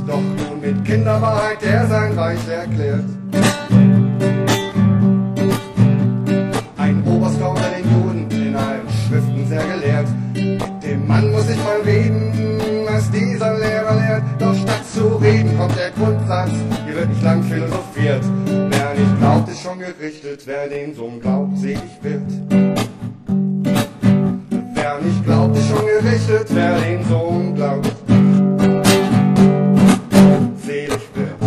doch nun mit Kinderwahrheit der sein Reich erklärt. Ein Oberstauner den Juden in allen Schriften sehr gelehrt. Mit dem Mann muss ich mal reden, was dieser Lehrer lehrt. Doch statt zu reden kommt der Grundsatz, hier wird nicht lang philosophiert. Wer nicht glaubt, ist schon gerichtet, wer den Sohn glaubt, selig wird. Wer nicht glaubt, ist schon gerichtet, wer den Sohn glaubt, selig wird.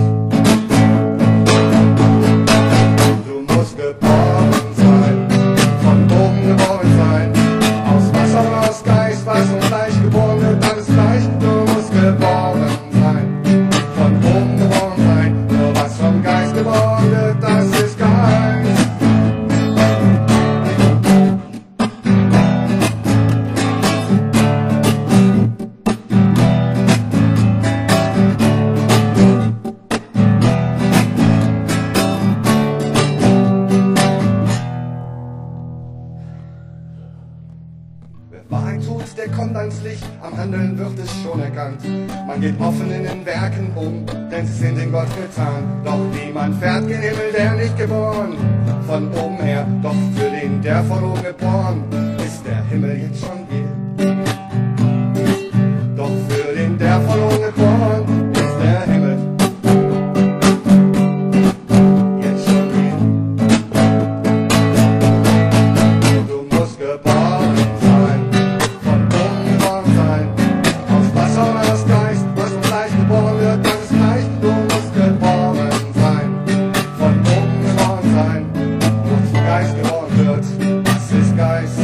Du musst geboren sein, von oben geboren sein, aus Wasser und aus Geist, was und Fleisch geboren wird, alles gleich. Du musst geboren sein, von oben geboren sein, nur was vom Geist geboren wird, das ist Geist. Wahrheit tut, der kommt ans Licht, am Handeln wird es schon erkannt. Man geht offen in den Werken um, denn sie sind in Gott getan. Doch niemand fährt gen Himmel, der nicht geboren, von oben her. Doch für den, der von oben geboren, ist der Himmel jetzt schon hier. Doch für den, der von oben geboren, ist der Himmel jetzt schon hier. Du musst geboren sein, von oben geboren sein, aus Wasser und aus Geist, was vom Fleisch geboren wird, das ist gleich. Du musst geboren sein, von oben geboren sein, was vom Geist geboren wird, das ist Geist.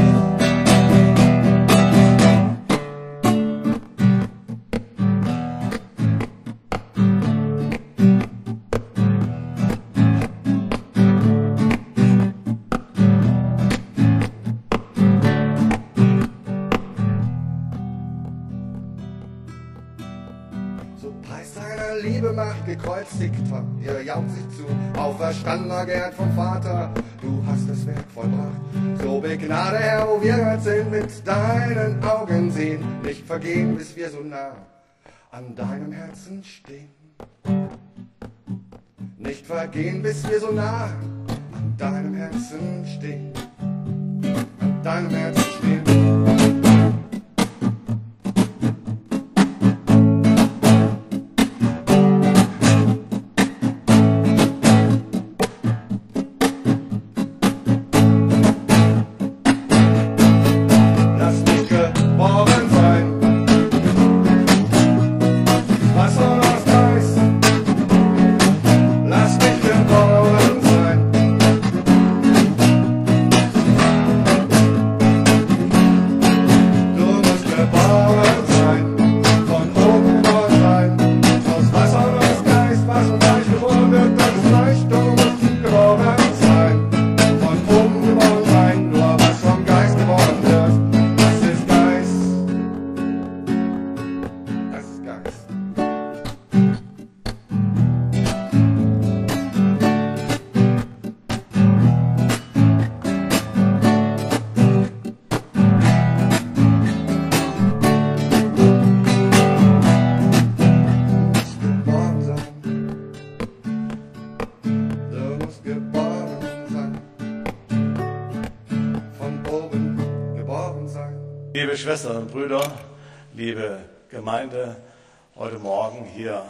So preist seiner Liebe Macht, gekreuzigt hat, ihr jaucht sich zu, auferstandener geehrt vom Vater, du hast das Werk vollbracht. So begnade Herr, wo wir grad sind, mit deinen Augen sehen, nicht vergehen, bis wir so nah an deinem Herzen stehen. Nicht vergehen, bis wir so nah an deinem Herzen stehen, an deinem Herzen stehen. Liebe Schwestern und Brüder, liebe Gemeinde, heute Morgen hier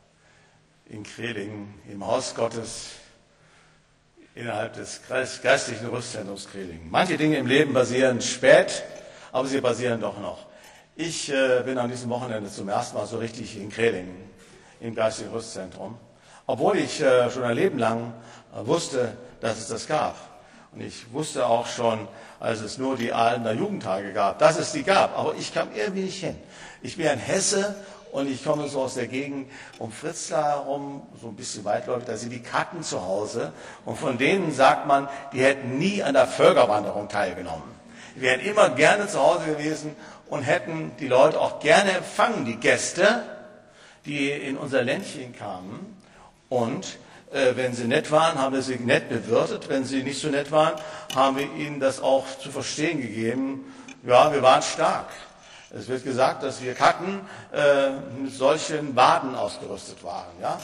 in Kreling, im Haus Gottes, innerhalb des geistlichen Rüstzentrums Kreling. Manche Dinge im Leben passieren spät, aber sie passieren doch noch. Ich bin an diesem Wochenende zum ersten Mal so richtig in Kreling, im geistlichen Rüstzentrum, obwohl ich schon ein Leben lang wusste, dass es das gab. Und ich wusste auch schon, als es nur die Ahlener Jugendtage gab, dass es die gab. Aber ich kam irgendwie nicht hin. Ich bin ein Hesse und ich komme so aus der Gegend um Fritzlar herum, so ein bisschen weitläufig. Da sind die Katten zu Hause. Und von denen sagt man, die hätten nie an der Völkerwanderung teilgenommen. Die wären immer gerne zu Hause gewesen und hätten die Leute auch gerne empfangen, die Gäste, die in unser Ländchen kamen. Und wenn sie nett waren, haben wir sie nett bewirtet. Wenn sie nicht so nett waren, haben wir ihnen das auch zu verstehen gegeben. Ja, wir waren stark. Es wird gesagt, dass wir Katten mit solchen Waden ausgerüstet waren. Ja?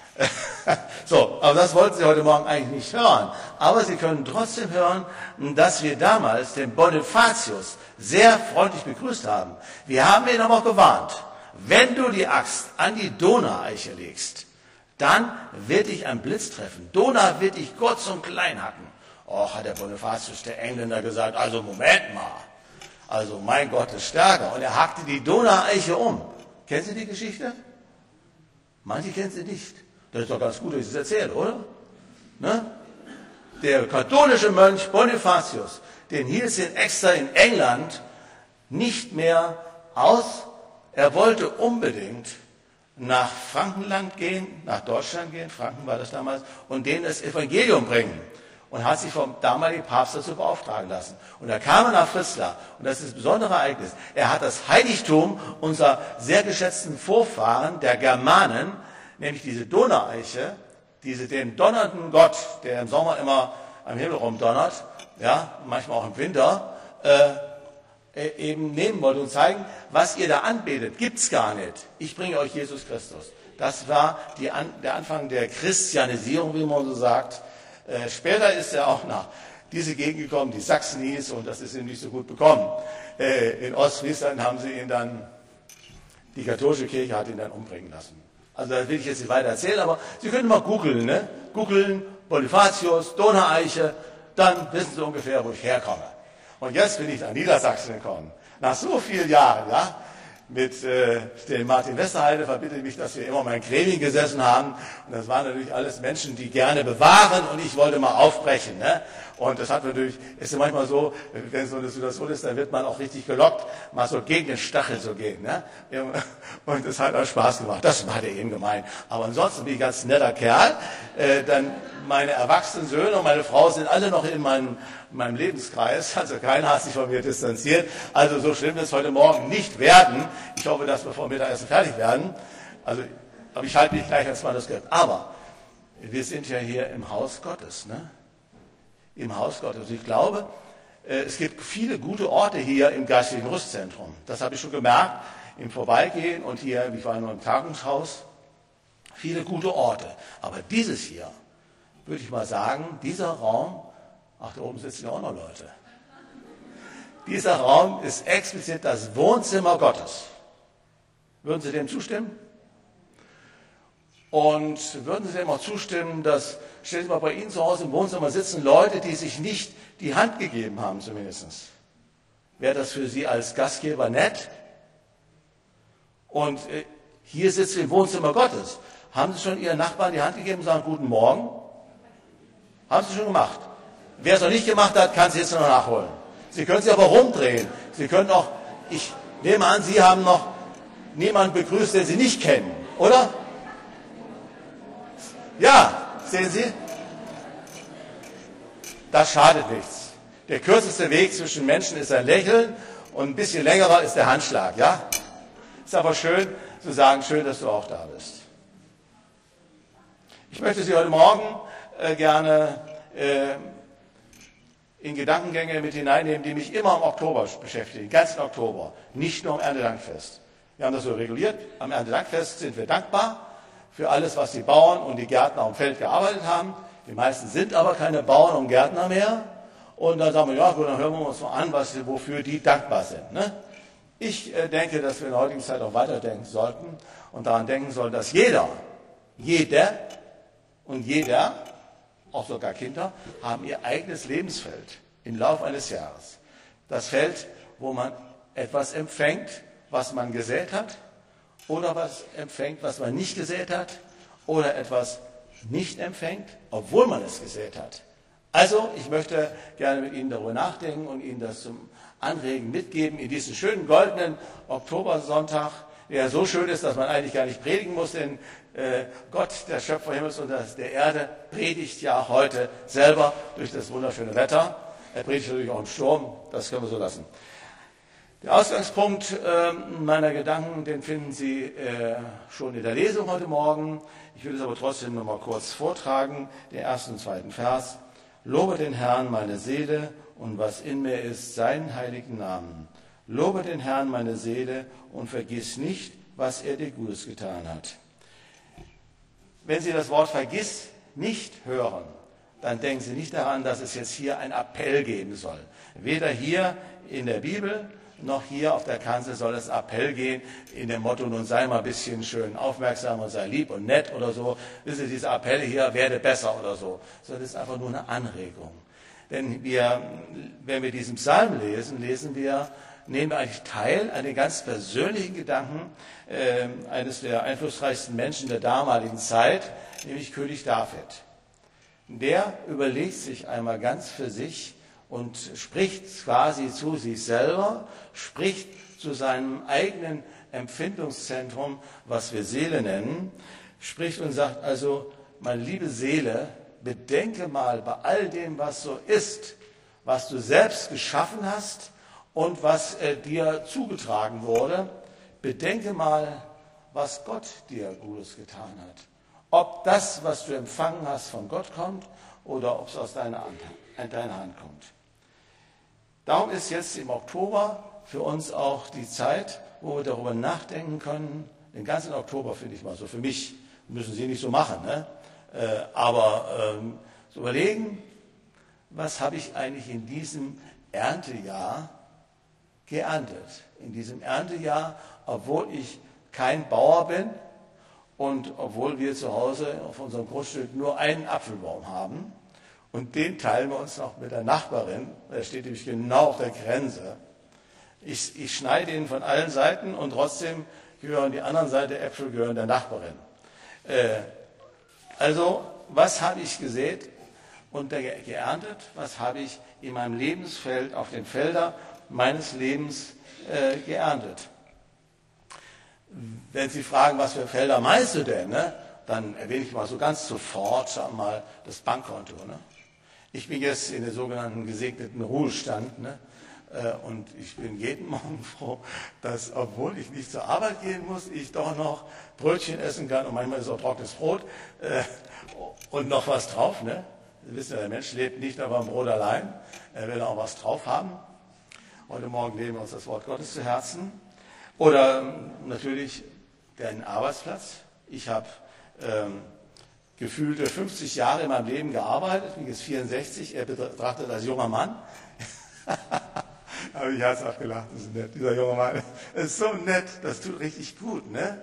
So, aber das wollten Sie heute Morgen eigentlich nicht hören. Aber Sie können trotzdem hören, dass wir damals den Bonifatius sehr freundlich begrüßt haben. Wir haben ihn aber auch gewarnt. Wenn du die Axt an die Donaueiche legst, dann wird dich ein Blitz treffen. Donau wird dich kurz und klein hacken. Och, hat der Bonifatius, der Engländer, gesagt, also Moment mal. Also mein Gott ist stärker. Und er hackte die Donaueiche um. Kennen Sie die Geschichte? Manche kennen sie nicht. Das ist doch ganz gut, dass ich es erzähle, oder? Ne? Der katholische Mönch Bonifatius, den hielt sie extra in England nicht mehr aus. Er wollte unbedingt nach Frankenland gehen, nach Deutschland gehen, Franken war das damals, und denen das Evangelium bringen. Und hat sich vom damaligen Papst dazu beauftragen lassen. Und da kam er nach Fritzlar, und das ist ein besonderes Ereignis. Er hat das Heiligtum unserer sehr geschätzten Vorfahren, der Germanen, nämlich diese Donaueiche, den donnernden Gott, der im Sommer immer am Himmel rumdonnert, ja, manchmal auch im Winter, eben nehmen wollte und zeigen, was ihr da anbetet, gibt's gar nicht. Ich bringe euch Jesus Christus. Das war der Anfang der Christianisierung, wie man so sagt. Später ist er auch nach diese Gegend gekommen, die Sachsen hieß, und das ist ihm nicht so gut bekommen. In Ostfriesland haben sie ihn dann, die katholische Kirche hat ihn dann umbringen lassen. Also das will ich jetzt nicht weiter erzählen, aber Sie können mal googeln, ne? Googeln, Bonifatius, Donaueiche, dann wissen Sie ungefähr, wo ich herkomme. Und jetzt bin ich nach Niedersachsen gekommen. Nach so vielen Jahren, ja, mit dem Martin Westerheide verbindet mich, dass wir immer mal in Creming gesessen haben. Und das waren natürlich alles Menschen, die gerne bewahren, und ich wollte mal aufbrechen. Ne? Und das hat natürlich, ist ja manchmal so, wenn so eine Situation ist, dann wird man auch richtig gelockt, mal so gegen den Stachel zu gehen. Ne? Und das hat auch Spaß gemacht. Das hat er eben gemeint. Aber ansonsten bin ich ein ganz netter Kerl. Dann meine erwachsenen Söhne und meine Frau sind alle noch in meinem Lebenskreis. Also keiner hat sich von mir distanziert. Also so schlimm wird es heute Morgen nicht werden. Ich hoffe, dass wir vor Mittagessen fertig werden. Aber ich halte mich gleich als Manuskript. Aber wir sind ja hier im Haus Gottes. Ne? Im Haus Gottes. Ich glaube, es gibt viele gute Orte hier im Geistlichen Rüstzentrum. Das habe ich schon gemerkt im Vorbeigehen, und hier, ich war nur im Tagungshaus, viele gute Orte. Aber dieses hier, würde ich mal sagen, dieser Raum, ach, da oben sitzen ja auch noch Leute. Dieser Raum ist explizit das Wohnzimmer Gottes. Würden Sie dem zustimmen? Und würden Sie dem auch zustimmen, dass, stellen Sie mal, bei Ihnen zu Hause im Wohnzimmer sitzen Leute, die sich nicht die Hand gegeben haben zumindest. Wäre das für Sie als Gastgeber nett? Und hier sitzen wir im Wohnzimmer Gottes. Haben Sie schon Ihren Nachbarn die Hand gegeben und sagen, guten Morgen? Haben Sie schon gemacht. Wer es noch nicht gemacht hat, kann es jetzt noch nachholen. Sie können sich aber rumdrehen. Sie können auch, ich nehme an, Sie haben noch niemanden begrüßt, den Sie nicht kennen, oder? Ja, sehen Sie? Das schadet nichts. Der kürzeste Weg zwischen Menschen ist ein Lächeln, und ein bisschen längerer ist der Handschlag, ja? Ist aber schön zu sagen, schön, dass du auch da bist. Ich möchte Sie heute Morgen gerne in Gedankengänge mit hineinnehmen, die mich immer im Oktober beschäftigen, den ganzen Oktober, nicht nur am Erntedankfest. Wir haben das so reguliert. Am Erntedankfest sind wir dankbar für alles, was die Bauern und die Gärtner am Feld gearbeitet haben. Die meisten sind aber keine Bauern und Gärtner mehr. Und dann sagen wir, ja gut, dann hören wir uns mal an, wofür die dankbar sind. Ne? Ich denke, dass wir in der heutigen Zeit auch weiterdenken sollten und daran denken sollen, dass jeder, auch sogar Kinder, haben ihr eigenes Lebensfeld im Laufe eines Jahres. Das Feld, wo man etwas empfängt, was man gesät hat, oder was empfängt, was man nicht gesät hat, oder etwas nicht empfängt, obwohl man es gesät hat. Also, ich möchte gerne mit Ihnen darüber nachdenken und Ihnen das zum Anregen mitgeben in diesen schönen goldenen Oktobersonntag, der so schön ist, dass man eigentlich gar nicht predigen muss, denn Gott, der Schöpfer Himmels und der Erde, predigt ja heute selber durch das wunderschöne Wetter. Er predigt natürlich auch im Sturm, das können wir so lassen. Der Ausgangspunkt meiner Gedanken, den finden Sie schon in der Lesung heute Morgen. Ich will es aber trotzdem noch mal kurz vortragen, den ersten und zweiten Vers. Lobe den Herrn, meine Seele, und was in mir ist, seinen heiligen Namen. Lobe den Herrn, meine Seele, und vergiss nicht, was er dir Gutes getan hat. Wenn Sie das Wort vergiss nicht hören, dann denken Sie nicht daran, dass es jetzt hier einen Appell geben soll. Weder hier in der Bibel noch hier auf der Kanzel soll es Appell gehen in dem Motto, nun sei mal ein bisschen schön aufmerksam und sei lieb und nett oder so. Wissen Sie, diese Appelle hier, werde besser oder so. Sondern es ist einfach nur eine Anregung. Denn wenn wir diesen Psalm lesen, nehmen wir eigentlich teil an den ganz persönlichen Gedanken eines der einflussreichsten Menschen der damaligen Zeit, nämlich König David. Der überlegt sich einmal ganz für sich und spricht quasi zu sich selber, spricht zu seinem eigenen Empfindungszentrum, was wir Seele nennen, spricht und sagt also, meine liebe Seele, bedenke mal bei all dem, was so ist, was du selbst geschaffen hast und was dir zugetragen wurde, bedenke mal, was Gott dir Gutes getan hat. Ob das, was du empfangen hast, von Gott kommt oder ob es aus deiner Hand kommt. Darum ist jetzt im Oktober für uns auch die Zeit, wo wir darüber nachdenken können. Den ganzen Oktober finde ich mal so für mich, müssen Sie nicht so machen, ne? Aber so überlegen, was habe ich eigentlich in diesem Erntejahr geerntet? In diesem Erntejahr, obwohl ich kein Bauer bin und obwohl wir zu Hause auf unserem Grundstück nur einen Apfelbaum haben und den teilen wir uns noch mit der Nachbarin, der steht nämlich genau auf der Grenze. Ich schneide ihn von allen Seiten und trotzdem gehören die anderen Seiten der Äpfel gehören der Nachbarin. Also, was habe ich gesät und geerntet? Was habe ich in meinem Lebensfeld, auf den Feldern meines Lebens geerntet? Wenn Sie fragen, was für Felder meinst du denn, ne? Dann erwähne ich mal so ganz sofort, sagen wir mal, das Bankkonto. Ne? Ich bin jetzt in den sogenannten gesegneten Ruhestand, ne? Und ich bin jeden Morgen froh, dass, obwohl ich nicht zur Arbeit gehen muss, ich doch noch Brötchen essen kann und manchmal ist auch trockenes Brot und noch was drauf. Ne? Sie wissen ja, der Mensch lebt nicht nur beim Brot allein, er will auch was drauf haben. Heute Morgen nehmen wir uns das Wort Gottes zu Herzen. Oder natürlich den Arbeitsplatz. Ich habe gefühlte 50 Jahre in meinem Leben gearbeitet, ich bin jetzt 64, er betrachtet als junger Mann. Aber ich habe es auch gelacht, das ist nett, dieser junge Mann. Das ist so nett, das tut richtig gut, ne?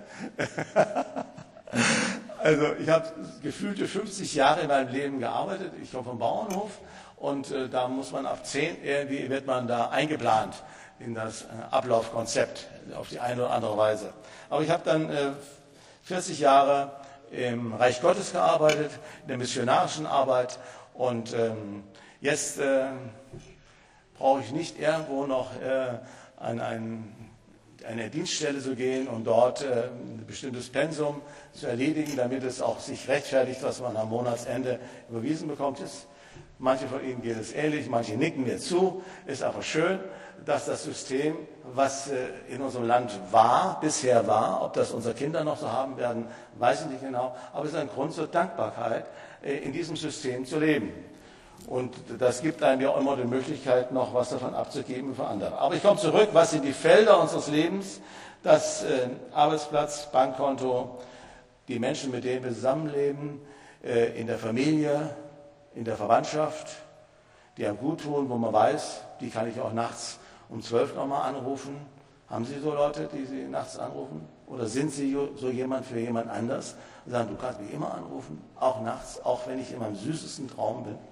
Also ich habe gefühlte 50 Jahre in meinem Leben gearbeitet, ich komme vom Bauernhof und da muss man ab 10 irgendwie, wird man da eingeplant in das Ablaufkonzept auf die eine oder andere Weise. Aber ich habe dann 40 Jahre im Reich Gottes gearbeitet, in der missionarischen Arbeit und jetzt brauche ich nicht irgendwo noch an eine Dienststelle zu gehen und dort ein bestimmtes Pensum zu erledigen, damit es auch sich rechtfertigt, was man am Monatsende überwiesen bekommt. Manche von Ihnen geht es ähnlich, manche nicken mir zu. Ist aber schön, dass das System, was in unserem Land bisher war, ob das unsere Kinder noch so haben werden, weiß ich nicht genau, aber es ist ein Grund zur Dankbarkeit, in diesem System zu leben. Und das gibt einem ja immer die Möglichkeit, noch was davon abzugeben für andere. Aber ich komme zurück, was sind die Felder unseres Lebens? Das Arbeitsplatz, Bankkonto, die Menschen, mit denen wir zusammenleben, in der Familie, in der Verwandtschaft, die einem gut tun, wo man weiß, die kann ich auch nachts um 12 nochmal anrufen. Haben Sie so Leute, die Sie nachts anrufen? Oder sind Sie so jemand für jemand anders? Und sagen, du kannst mich immer anrufen, auch nachts, auch wenn ich in meinem süßesten Traum bin.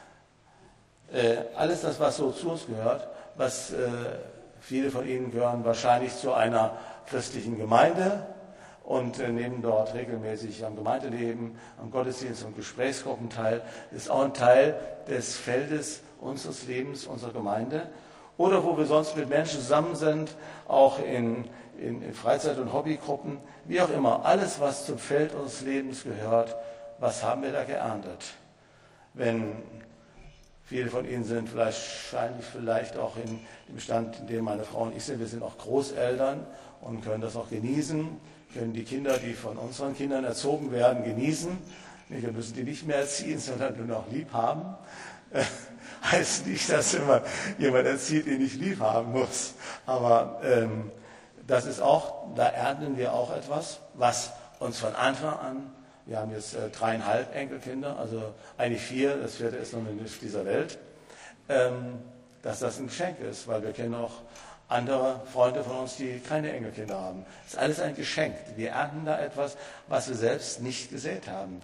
Alles das, was so zu uns gehört, was viele von Ihnen gehören wahrscheinlich zu einer christlichen Gemeinde und nehmen dort regelmäßig am Gemeindeleben, am Gottesdienst und Gesprächsgruppen teil. Das ist auch ein Teil des Feldes unseres Lebens, unserer Gemeinde. Oder wo wir sonst mit Menschen zusammen sind, auch in Freizeit- und Hobbygruppen, wie auch immer. Alles, was zum Feld unseres Lebens gehört, was haben wir da geerntet? Wenn viele von Ihnen sind vielleicht auch in dem Stand, in dem meine Frau und ich sind. Wir sind auch Großeltern und können das auch genießen, können die Kinder, die von unseren Kindern erzogen werden, genießen. Wir müssen die nicht mehr erziehen, sondern nur noch lieb haben. Heißt nicht, dass immer jemand erzieht, den ich lieb haben muss. Aber das ist auch, da ernten wir auch etwas, was uns von Anfang an, wir haben jetzt 3,5 Enkelkinder, also eigentlich 4, das 4. ist noch nicht auf dieser Welt, dass das ein Geschenk ist, weil wir kennen auch andere Freunde von uns, die keine Enkelkinder haben. Das ist alles ein Geschenk. Wir ernten da etwas, was wir selbst nicht gesät haben.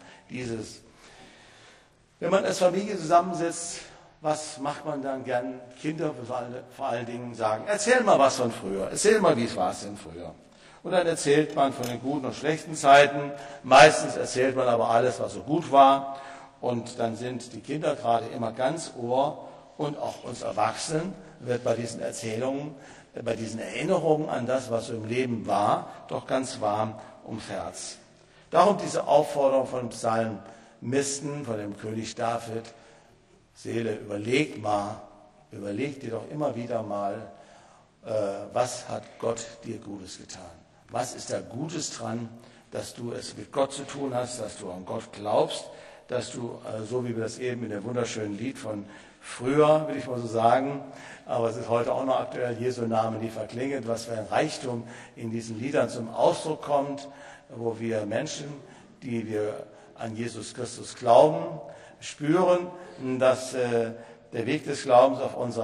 Wenn man als Familie zusammensitzt, was macht man dann gern? Kinder vor allen Dingen sagen, erzähl mal was von früher, erzähl mal, wie es war denn früher. Und dann erzählt man von den guten und schlechten Zeiten. Meistens erzählt man aber alles, was so gut war. Und dann sind die Kinder gerade immer ganz Ohr und auch uns Erwachsenen wird bei diesen Erzählungen, bei diesen Erinnerungen an das, was so im Leben war, doch ganz warm ums Herz. Darum diese Aufforderung von Psalmisten, von dem König David, Seele, überleg dir doch immer wieder mal, was hat Gott dir Gutes getan? Was ist da Gutes dran, dass du es mit Gott zu tun hast, dass du an Gott glaubst, dass du, so wie wir das eben in dem wunderschönen Lied von früher, will ich mal so sagen, aber es ist heute auch noch aktuell, Jesu Name nie verklinget, was für ein Reichtum in diesen Liedern zum Ausdruck kommt, wo wir Menschen, die wir an Jesus Christus glauben, spüren, dass der Weg des Glaubens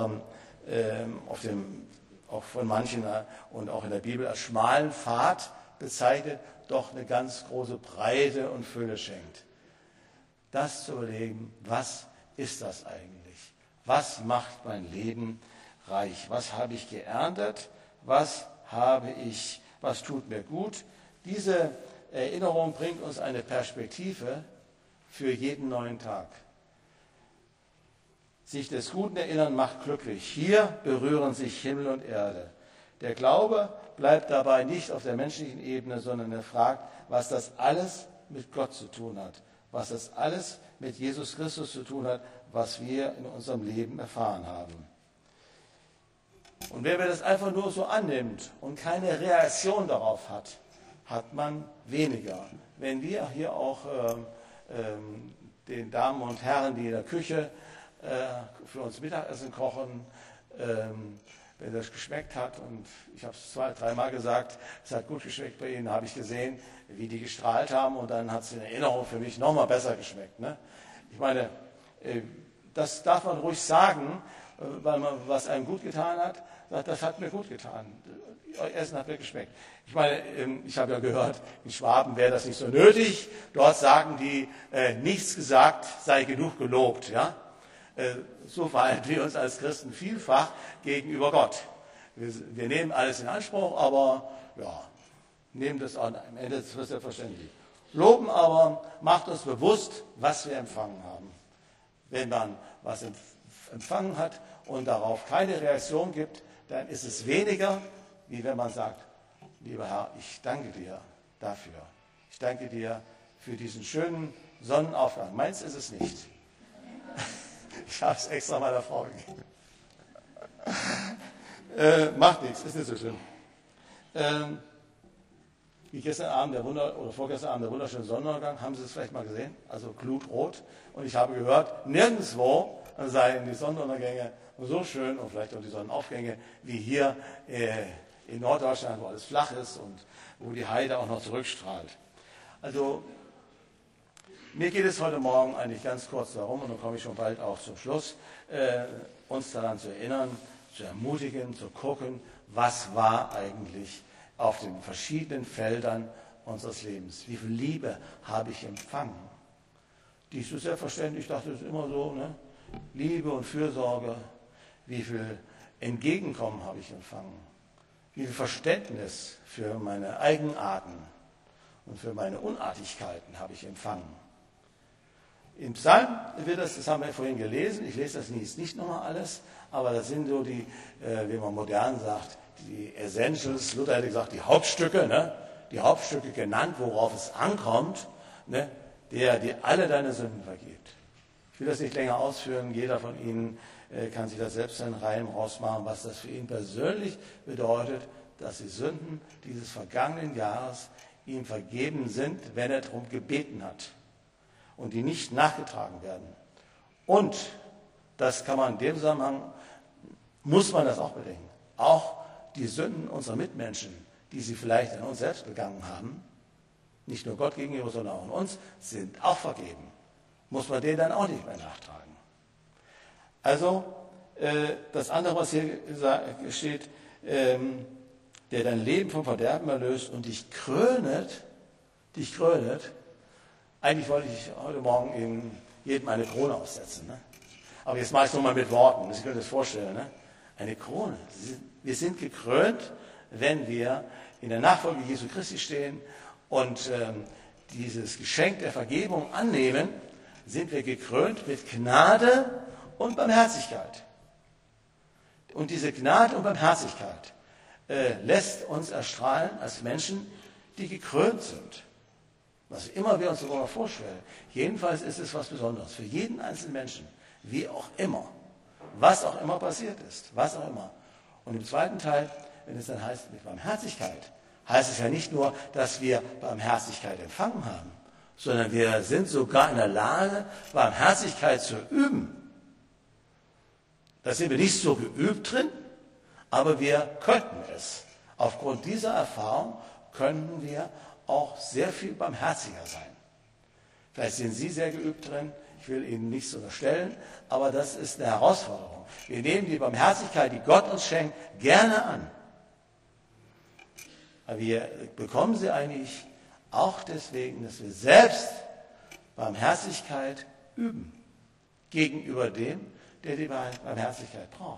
auch von manchen und auch in der Bibel als schmalen Pfad bezeichnet, doch eine ganz große Breite und Fülle schenkt. Das zu überlegen, was ist das eigentlich? Was macht mein Leben reich? Was habe ich geerntet? Was tut mir gut? Diese Erinnerung bringt uns eine Perspektive für jeden neuen Tag. Sich des Guten erinnern macht glücklich. Hier berühren sich Himmel und Erde. Der Glaube bleibt dabei nicht auf der menschlichen Ebene, sondern er fragt, was das alles mit Gott zu tun hat, was das alles mit Jesus Christus zu tun hat, was wir in unserem Leben erfahren haben. Und wer das einfach nur so annimmt und keine Reaktion darauf hat, hat man weniger. Wenn wir hier auch den Damen und Herren, die in der Küche für uns Mittagessen kochen, wenn das geschmeckt hat, und ich habe es 2-3 Mal gesagt, es hat gut geschmeckt bei Ihnen, habe ich gesehen, wie die gestrahlt haben, und dann hat es in Erinnerung für mich nochmal besser geschmeckt. Ne? Ich meine, das darf man ruhig sagen, weil man was einem gut getan hat, sagt, das hat mir gut getan. Euer Essen hat mir geschmeckt. Ich meine, ich habe ja gehört, in Schwaben wäre das nicht so nötig. Dort sagen die, nichts gesagt sei genug gelobt. Ja? So verhalten wir uns als Christen vielfach gegenüber Gott. Wir nehmen alles in Anspruch, aber ja, nehmen das auch am Ende für selbstverständlich. Loben aber macht uns bewusst, was wir empfangen haben. Wenn man was empfangen hat und darauf keine Reaktion gibt, dann ist es weniger, wie wenn man sagt, lieber Herr, ich danke dir dafür. Ich danke dir für diesen schönen Sonnenaufgang. Meins ist es nicht. Ich habe es extra meiner Frau gegeben. Macht nichts, ist nicht so schlimm. Wie gestern Abend oder vorgestern Abend der wunderschöne Sonnenuntergang, haben Sie es vielleicht mal gesehen? Also glutrot. Und ich habe gehört, nirgendwo seien die Sonnenuntergänge so schön und vielleicht auch die Sonnenaufgänge wie hier in Norddeutschland, wo alles flach ist und wo die Heide auch noch zurückstrahlt. Also mir geht es heute Morgen eigentlich ganz kurz darum, und dann komme ich schon bald auch zum Schluss, uns daran zu erinnern, zu ermutigen, zu gucken, was war eigentlich auf den verschiedenen Feldern unseres Lebens. Wie viel Liebe habe ich empfangen? Die ist so selbstverständlich, ich dachte, das ist immer so, ne? Liebe und Fürsorge. Wie viel Entgegenkommen habe ich empfangen? Wie viel Verständnis für meine Eigenarten und für meine Unartigkeiten habe ich empfangen? Im Psalm wird das haben wir vorhin gelesen, ich lese das nicht nochmal alles, aber das sind so die, wie man modern sagt, die Essentials, Luther hätte gesagt, die Hauptstücke, ne? Die Hauptstücke genannt, worauf es ankommt, ne? Der dir alle deine Sünden vergibt. Ich will das nicht länger ausführen, jeder von Ihnen kann sich das selbst einen Reim rausmachen, was das für ihn persönlich bedeutet, dass die Sünden dieses vergangenen Jahres ihm vergeben sind, wenn er darum gebeten hat und die nicht nachgetragen werden. Und Das kann man in dem Zusammenhang, muss man das auch bedenken. Auch die Sünden unserer Mitmenschen, die sie vielleicht an uns selbst begangen haben, nicht nur Gott gegenüber, sondern auch an uns, sind auch vergeben. Muss man denen dann auch nicht mehr nachtragen. Also, das andere, was hier steht, der dein Leben vom Verderben erlöst und dich krönet, eigentlich wollte ich heute Morgen eben jedem eine Krone aufsetzen. Ne? Aber jetzt mache ich es nochmal mit Worten, Sie können das vorstellen. Ne? Eine Krone. Wir sind gekrönt, wenn wir in der Nachfolge Jesu Christi stehen und dieses Geschenk der Vergebung annehmen, sind wir gekrönt mit Gnade und Barmherzigkeit. Und diese Gnade und Barmherzigkeit lässt uns erstrahlen als Menschen, die gekrönt sind. Was immer wir uns darüber vorstellen. Jedenfalls ist es was Besonderes für jeden einzelnen Menschen, wie auch immer, was auch immer passiert ist, was auch immer. Und im zweiten Teil, wenn es dann heißt mit Barmherzigkeit, heißt es ja nicht nur, dass wir Barmherzigkeit empfangen haben, sondern wir sind sogar in der Lage, Barmherzigkeit zu üben. Da sind wir nicht so geübt drin, aber wir könnten es. Aufgrund dieser Erfahrung könnten wir auch sehr viel barmherziger sein. Vielleicht sind Sie sehr geübt drin, ich will Ihnen nichts unterstellen, aber das ist eine Herausforderung. Wir nehmen die Barmherzigkeit, die Gott uns schenkt, gerne an. Aber wir bekommen sie eigentlich auch deswegen, dass wir selbst Barmherzigkeit üben gegenüber dem, der die Barmherzigkeit braucht.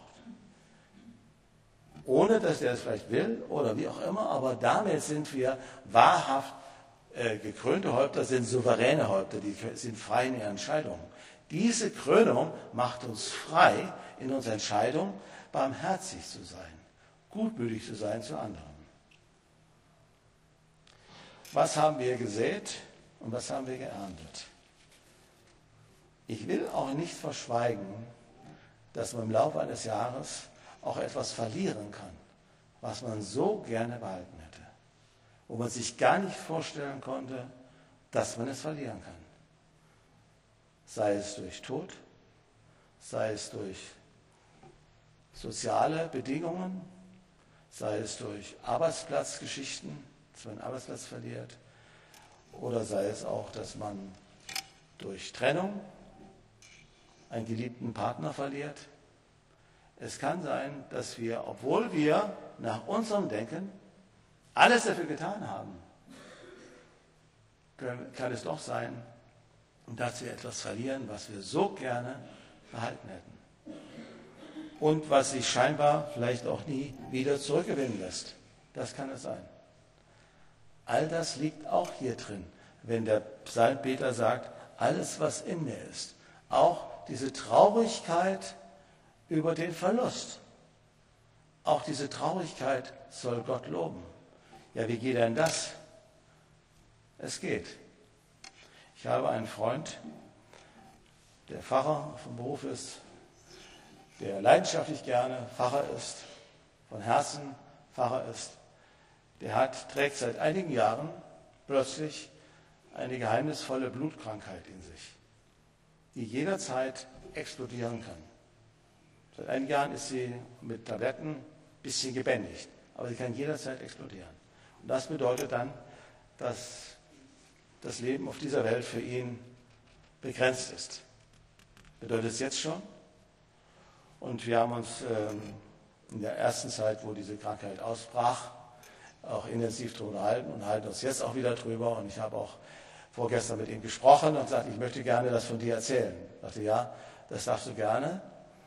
Ohne, dass er es vielleicht will oder wie auch immer, aber damit sind wir wahrhaft gekrönte Häupter, sind souveräne Häupter, die sind frei in ihren Entscheidungen. Diese Krönung macht uns frei in unserer Entscheidung, barmherzig zu sein, gutmütig zu sein zu anderen. Was haben wir gesät und was haben wir geerntet? Ich will auch nicht verschweigen, dass man im Laufe eines Jahres auch etwas verlieren kann, was man so gerne behalten hätte, wo man sich gar nicht vorstellen konnte, dass man es verlieren kann. Sei es durch Tod, sei es durch soziale Bedingungen, sei es durch Arbeitsplatzgeschichten, dass man einen Arbeitsplatz verliert, oder sei es auch, dass man durch Trennung einen geliebten Partner verliert. Es kann sein, dass wir, obwohl wir nach unserem Denken alles dafür getan haben, kann es doch sein, dass wir etwas verlieren, was wir so gerne behalten hätten. Und was sich scheinbar vielleicht auch nie wieder zurückgewinnen lässt. Das kann es sein. All das liegt auch hier drin, wenn der Psalmbeter sagt, alles, was in mir ist, auch diese Traurigkeit über den Verlust. Auch diese Traurigkeit soll Gott loben. Ja, wie geht denn das? Es geht. Ich habe einen Freund, der Pfarrer vom Beruf ist, der leidenschaftlich gerne Pfarrer ist, von Herzen Pfarrer ist. Der trägt seit einigen Jahren plötzlich eine geheimnisvolle Blutkrankheit in sich, die jederzeit explodieren kann. Seit einigen Jahren ist sie mit Tabletten ein bisschen gebändigt, aber sie kann jederzeit explodieren. Und das bedeutet dann, dass das Leben auf dieser Welt für ihn begrenzt ist. Bedeutet es jetzt schon. Und wir haben uns in der ersten Zeit, wo diese Krankheit ausbrach, auch intensiv darüber unterhalten und halten uns jetzt auch wieder drüber. Und ich habe auch vorgestern mit ihm gesprochen und gesagt, ich möchte gerne das von dir erzählen. Ich dachte, ja, das darfst du gerne.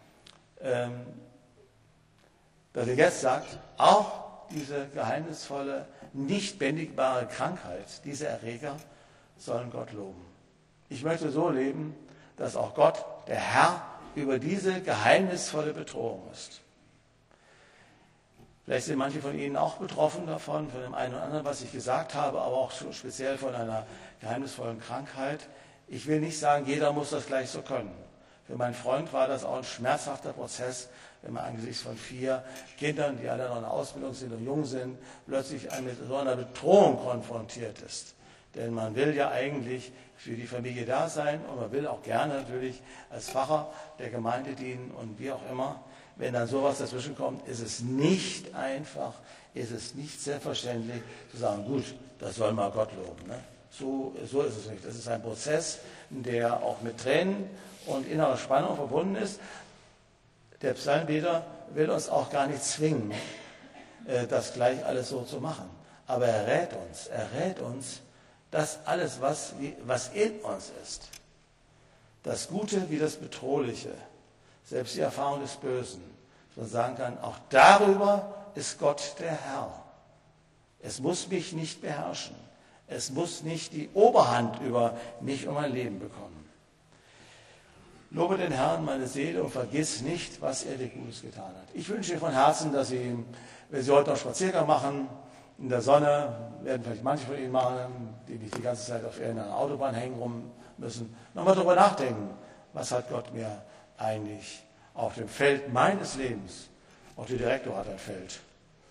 Dass er jetzt sagt, auch diese geheimnisvolle, nicht bändigbare Krankheit, diese Erreger, sollen Gott loben. Ich möchte so leben, dass auch Gott, der Herr, über diese geheimnisvolle Bedrohung ist. Vielleicht sind manche von Ihnen auch betroffen davon, von dem einen oder anderen, was ich gesagt habe, aber auch speziell von einer geheimnisvollen Krankheit. Ich will nicht sagen, jeder muss das gleich so können. Für meinen Freund war das auch ein schmerzhafter Prozess, wenn man angesichts von 4 Kindern, die alle noch in der Ausbildung sind und jung sind, plötzlich mit so einer Bedrohung konfrontiert ist. Denn man will ja eigentlich für die Familie da sein und man will auch gerne natürlich als Pfarrer der Gemeinde dienen und wie auch immer. Wenn dann sowas dazwischen kommt, ist es nicht einfach, ist es nicht selbstverständlich zu sagen, gut, das soll mal Gott loben. Ne? So ist es nicht. Das ist ein Prozess, der auch mit Tränen und innerer Spannung verbunden ist. Der Psalmbeter will uns auch gar nicht zwingen, das gleich alles so zu machen. Aber er rät uns, das alles, was in uns ist, das Gute wie das Bedrohliche, selbst die Erfahrung des Bösen, dass man sagen kann, auch darüber ist Gott der Herr. Es muss mich nicht beherrschen. Es muss nicht die Oberhand über mich und mein Leben bekommen. Lobe den Herrn, meine Seele, und vergiss nicht, was er dir Gutes getan hat. Ich wünsche dir von Herzen, dass Sie, wenn Sie heute noch Spaziergang machen, in der Sonne, werden vielleicht manche von Ihnen machen, die nicht die ganze Zeit auf irgendeiner Autobahn hängen rum müssen, nochmal darüber nachdenken, was hat Gott mir eigentlich auf dem Feld meines Lebens, auch der Direktor hat ein Feld,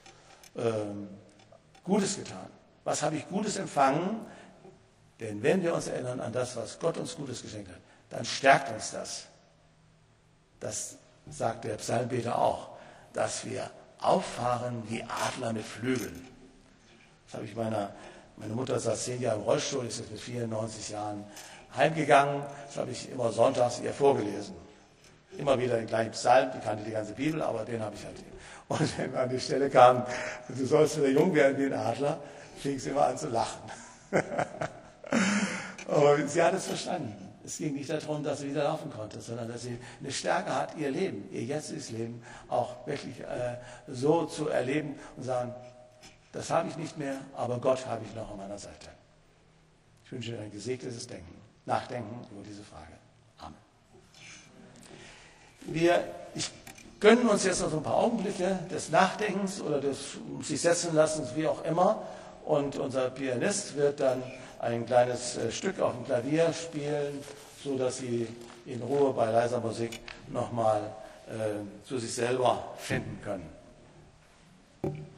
Gutes getan. Was habe ich Gutes empfangen? Denn wenn wir uns erinnern an das, was Gott uns Gutes geschenkt hat, dann stärkt uns das. Das sagt der Psalmbeter auch, dass wir auffahren wie Adler mit Flügeln. Das habe ich meine Mutter saß 10 Jahre im Rollstuhl, ist jetzt mit 94 Jahren heimgegangen. Das habe ich immer sonntags ihr vorgelesen. Immer wieder den gleichen Psalm, die kannte die ganze Bibel, aber den habe ich halt. Und wenn wir an die Stelle kamen, du sollst wieder jung werden wie ein Adler, fing sie immer an zu lachen. Aber sie hat es verstanden. Es ging nicht darum, dass sie wieder laufen konnte, sondern dass sie eine Stärke hat, ihr Leben, ihr jetziges Leben auch wirklich so zu erleben und sagen, das habe ich nicht mehr, aber Gott habe ich noch an meiner Seite. Ich wünsche dir ein gesegnetes Nachdenken über diese Frage. Amen. Wir gönnen uns jetzt noch ein paar Augenblicke des Nachdenkens oder des sich setzen Lassens, wie auch immer. Und unser Pianist wird dann ein kleines Stück auf dem Klavier spielen, sodass Sie in Ruhe bei leiser Musik nochmal zu sich selber finden können.